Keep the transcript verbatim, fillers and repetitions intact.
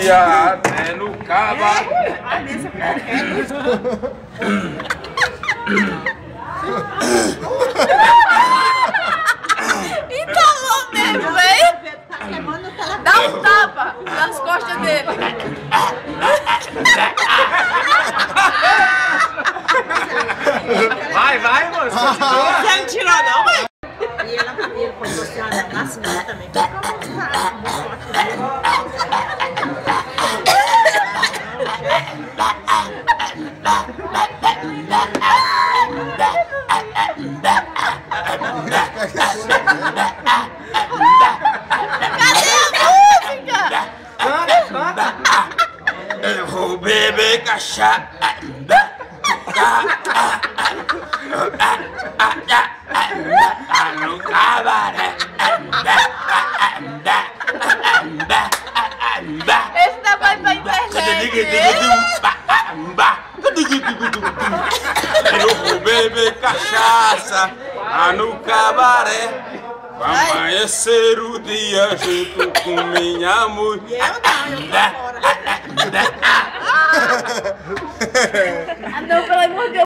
dia até no cabaré. Entalou mesmo, velho. Dá um tapa nas costas dele. Vai, vai, moço. Você não tirou, não, velho? E ela ele foi social na cidade também. Eu vou beber cachaça no cabaré. Esse dá mais pra internet. Eu vou beber cachaça no cabaré. Vai amanhecer o dia junto com minha mulher. Ah, não, pelo amor de Deus.